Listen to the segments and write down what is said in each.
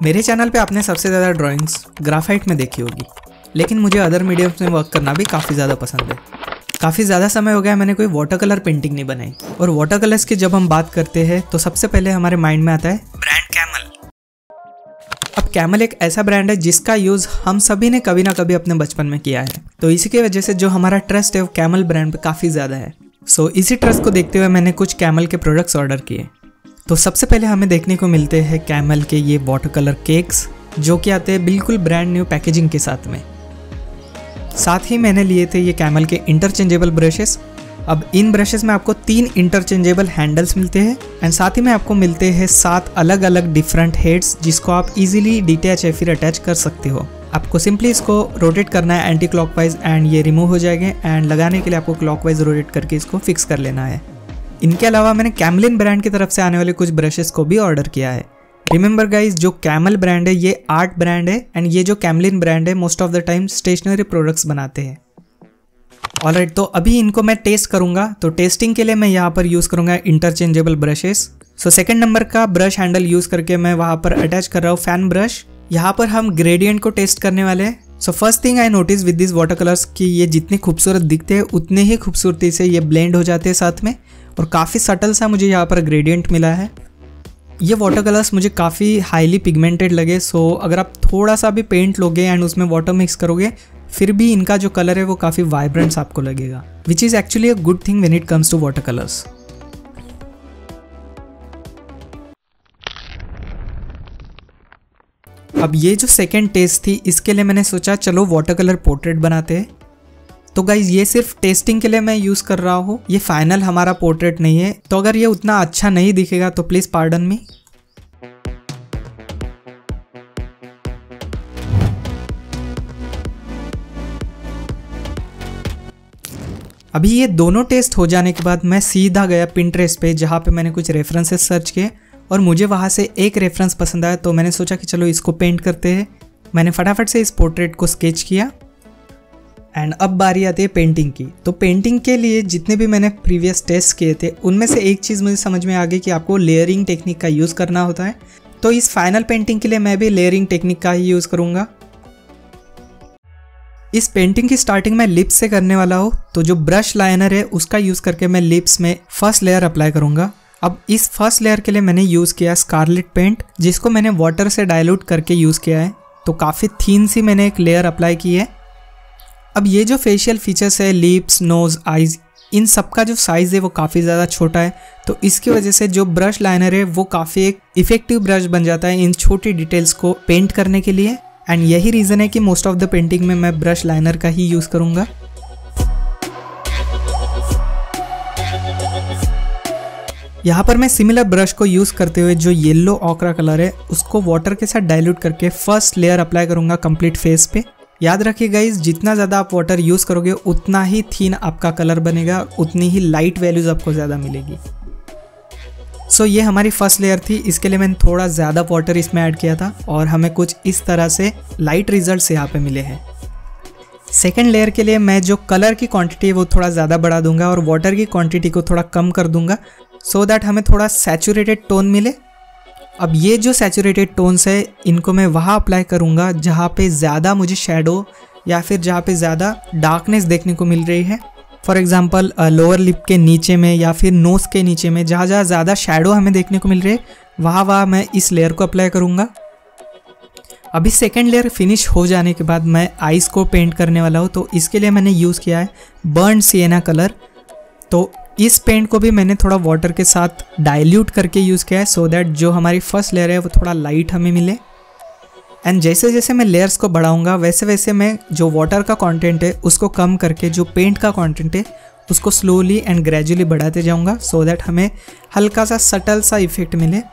मेरे चैनल पे आपने सबसे ज़्यादा ड्राइंग्स ग्राफाइट में देखी होगी, लेकिन मुझे अदर मीडियम्स में वर्क करना भी काफ़ी ज़्यादा पसंद है। काफ़ी ज़्यादा समय हो गया मैंने कोई वाटर कलर पेंटिंग नहीं बनाई। और वाटर कलर्स की जब हम बात करते हैं तो सबसे पहले हमारे माइंड में आता है ब्रांड कैमल। अब कैमल एक ऐसा ब्रांड है जिसका यूज़ हम सभी ने कभी ना कभी अपने बचपन में किया है, तो इसी की वजह से जो हमारा ट्रस्ट है वो कैमल ब्रांड पे काफ़ी ज़्यादा है। सो इसी ट्रस्ट को देखते हुए मैंने कुछ कैमल के प्रोडक्ट्स ऑर्डर किए। तो सबसे पहले हमें देखने को मिलते हैं कैमल के ये वाटर कलर केक्स, जो कि आते हैं बिल्कुल ब्रांड न्यू पैकेजिंग के साथ में। साथ ही मैंने लिए थे ये कैमल के इंटरचेंजेबल ब्रशेस। अब इन ब्रशेस में आपको 3 इंटरचेंजेबल हैंडल्स मिलते हैं एंड साथ ही में आपको मिलते हैं 7 अलग अलग डिफरेंट हेड्स, जिसको आप इजीली डिटैच या फिर अटैच कर सकते हो। आपको सिंपली इसको रोटेट करना है एंटी क्लॉकवाइज एंड ये रिमूव हो जाएंगे, एंड लगाने के लिए आपको क्लॉकवाइज रोटेट करके इसको फिक्स कर लेना है। इनके अलावा मैंने कैमलिन ब्रांड की तरफ से आने वाले कुछ ब्रशेस को भी ऑर्डर किया है। रिमेंबर गाइज, जो कैमल ब्रांड है ये आर्ट ब्रांड है एंड ये जो कैमलिन ब्रांड है most of the time stationery products बनाते हैं। ऑलराइट, तो अभी इनको मैं टेस्ट करूंगा। तो टेस्टिंग के लिए मैं यहाँ पर यूज़ करूंगा interchangeable brushes. So second number का ब्रश हैंडल यूज़ करके मैं वहाँ पर अटैच कर रहा हूँ फैन ब्रश। यहाँ पर हम ग्रेडियंट को टेस्ट करने वाले हैं। So first thing I notice with this water colours कि ये जितने खूबसूरत दिखते हैं उतने ही खूबसूरती से ये ब्लेंड हो जाते हैं साथ में, और काफ़ी सटल सा मुझे यहाँ पर ग्रेडियंट मिला है। ये वाटर कलर्स मुझे काफ़ी हाईली पिगमेंटेड लगे। सो अगर आप थोड़ा सा भी पेंट लोगे एंड उसमें वाटर मिक्स करोगे फिर भी इनका जो कलर है वो काफ़ी वाइब्रेंट आपको लगेगा, which is actually a good thing when it comes to water colours. अब ये जो सेकेंड टेस्ट थी इसके लिए मैंने सोचा चलो वाटर कलर पोर्ट्रेट बनाते हैं। तो गाइज ये सिर्फ टेस्टिंग के लिए मैं यूज़ कर रहा हूँ, ये फाइनल हमारा पोर्ट्रेट नहीं है। तो अगर ये उतना अच्छा नहीं दिखेगा तो प्लीज़ पार्डन मी। अभी ये दोनों टेस्ट हो जाने के बाद मैं सीधा गया पिंटरेस्ट पे, जहाँ पे मैंने कुछ रेफरेंसेस सर्च किए और मुझे वहाँ से एक रेफरेंस पसंद आया। तो मैंने सोचा कि चलो इसको पेंट करते हैं। मैंने फटाफट से इस पोर्ट्रेट को स्केच किया एंड अब बारी आती है पेंटिंग की। तो पेंटिंग के लिए जितने भी मैंने प्रीवियस टेस्ट किए थे उनमें से एक चीज़ मुझे समझ में आ गई कि आपको लेयरिंग टेक्निक का यूज़ करना होता है। तो इस फाइनल पेंटिंग के लिए मैं भी लेयरिंग टेक्निक का ही यूज़ करूँगा। इस पेंटिंग की स्टार्टिंग मैं लिप्स से करने वाला हूँ। तो जो ब्रश लाइनर है उसका यूज़ करके मैं लिप्स में फर्स्ट लेयर अप्लाई करूँगा। अब इस फर्स्ट लेयर के लिए मैंने यूज़ किया स्कारलेट पेंट, जिसको मैंने वाटर से डाइल्यूट करके यूज़ किया है। तो काफ़ी थीन सी मैंने एक लेयर अप्लाई की है। अब ये जो फेशियल फीचर्स है, लिप्स, नोज़, आइज़, इन सब का जो साइज़ है वो काफ़ी ज़्यादा छोटा है। तो इसकी वजह से जो ब्रश लाइनर है वो काफ़ी एक इफेक्टिव ब्रश बन जाता है इन छोटी डिटेल्स को पेंट करने के लिए। एंड यही रीज़न है कि मोस्ट ऑफ द पेंटिंग में मैं ब्रश लाइनर का ही यूज़ करूँगा। यहाँ पर मैं सिमिलर ब्रश को यूज़ करते हुए जो येलो ऑकरा कलर है उसको वाटर के साथ डाइल्यूट करके फर्स्ट लेयर अप्लाई करूँगा कंप्लीट फेस पे। याद रखिए गाइज, जितना ज़्यादा आप वाटर यूज़ करोगे उतना ही थीन आपका कलर बनेगा, उतनी ही लाइट वैल्यूज़ आपको ज़्यादा मिलेगी। सो ये हमारी फर्स्ट लेयर थी। इसके लिए मैंने थोड़ा ज़्यादा वाटर इसमें ऐड किया था और हमें कुछ इस तरह से लाइट रिजल्ट्स यहाँ पे मिले हैं। सेकेंड लेयर के लिए मैं जो कलर की क्वांटिटी है वो थोड़ा ज़्यादा बढ़ा दूंगा और वाटर की क्वांटिटी को थोड़ा कम कर दूंगा, सो दैट हमें थोड़ा सैचुरेटेड टोन मिले। अब ये जो सैचुरेटेड टोन्स है इनको मैं वहाँ अप्लाई करूँगा जहाँ पे ज़्यादा मुझे शेडो या फिर जहाँ पे ज़्यादा डार्कनेस देखने को मिल रही है। फॉर एग्जाम्पल लोअर लिप के नीचे में या फिर नोज़ के नीचे में जहाँ जहाँ ज़्यादा शेडो हमें देखने को मिल रही है वहाँ मैं इस लेयर को अप्लाई करूँगा। अभी सेकेंड लेयर फिनिश हो जाने के बाद मैं आइज़ को पेंट करने वाला हूँ। तो इसके लिए मैंने यूज़ किया है बर्न सिएना कलर। तो इस पेंट को भी मैंने थोड़ा वाटर के साथ डाइल्यूट करके यूज़ किया है, सो दैट जो हमारी फर्स्ट लेयर है वो थोड़ा लाइट हमें मिले। एंड जैसे जैसे मैं लेयर्स को बढ़ाऊंगा वैसे वैसे मैं जो वाटर का कंटेंट है उसको कम करके जो पेंट का कंटेंट है उसको स्लोली एंड ग्रेजुअली बढ़ाते जाऊंगा, सो दैट हमें हल्का सा सटल सा इफेक्ट मिले।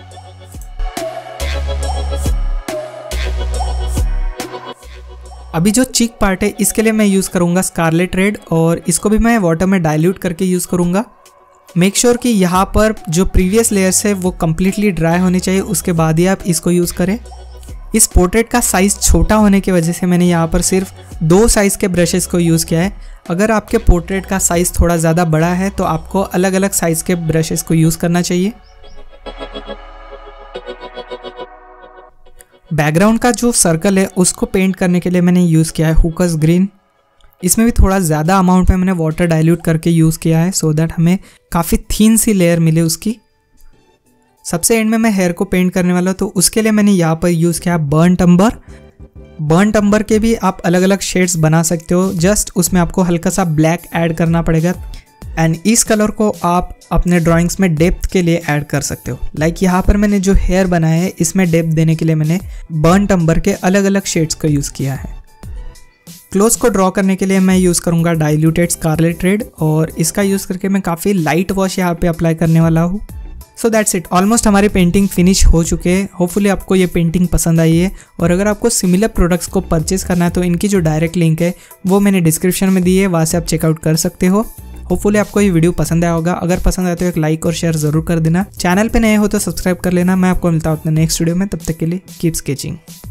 अभी जो चीक पार्ट है इसके लिए मैं यूज़ करूँगा स्कारलेट रेड और इसको भी मैं वाटर में डाइल्यूट करके यूज़ करूँगा। मेक श्योर कि यहाँ पर जो प्रीवियस लेयर्स है वो कम्प्लीटली ड्राई होनी चाहिए, उसके बाद ही आप इसको यूज़ करें। इस पोर्ट्रेट का साइज़ छोटा होने की वजह से मैंने यहाँ पर सिर्फ 2 साइज़ के ब्रशेस को यूज़ किया है। अगर आपके पोर्ट्रेट का साइज़ थोड़ा ज़्यादा बड़ा है तो आपको अलग अलग साइज़ के ब्रशेस को यूज़ करना चाहिए। बैकग्राउंड का जो सर्कल है उसको पेंट करने के लिए मैंने यूज़ किया है हुकस ग्रीन। इसमें भी थोड़ा ज़्यादा अमाउंट में मैंने वाटर डाइल्यूट करके यूज़ किया है सो दैट हमें काफ़ी थीन सी लेयर मिले उसकी। सबसे एंड में मैं हेयर को पेंट करने वाला हूँ तो उसके लिए मैंने यहाँ पर यूज़ किया बर्न्ट अम्बर। बर्न्ट अम्बर के भी आप अलग अलग शेड्स बना सकते हो, जस्ट उसमें आपको हल्का सा ब्लैक ऐड करना पड़ेगा एंड इस कलर को आप अपने ड्राइंग्स में डेप्थ के लिए ऐड कर सकते हो। लाइक यहाँ पर मैंने जो हेयर बनाया है इसमें डेप्थ देने के लिए मैंने बर्न्ट अम्बर के अलग अलग शेड्स का यूज़ किया है। क्लोज को ड्रॉ करने के लिए मैं यूज़ करूँगा डाइल्यूटेड स्कारलेट रेड और इसका यूज़ करके मैं काफ़ी लाइट वॉश यहाँ पे अप्लाई करने वाला हूँ। सो दैट्स इट, ऑलमोस्ट हमारी पेंटिंग फिनिश हो चुके हैं। होपफुली आपको ये पेंटिंग पसंद आई है और अगर आपको सिमिलर प्रोडक्ट्स को परचेज करना है तो इनकी जो डायरेक्ट लिंक है वो मैंने डिस्क्रिप्शन में दी है, वहाँ से आप चेकआउट कर सकते हो। होपफुली आपको ये वीडियो पसंद आया होगा। अगर पसंद आए तो एक लाइक और शेयर जरूर कर देना। चैनल पे नए हो तो सब्सक्राइब कर लेना। मैं आपको मिलता हूँ अपने नेक्स्ट वीडियो में, तब तक के लिए कीप स्केचिंग।